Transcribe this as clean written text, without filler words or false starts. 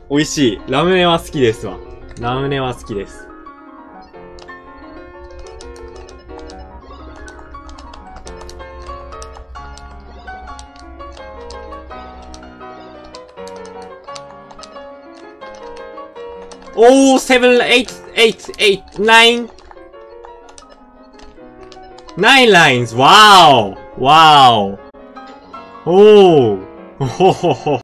美味しい。ラムネは好きですわ。ラムネは好きです。おー、7、8、8、8、9。9 lines! Wow! Wow! Oh!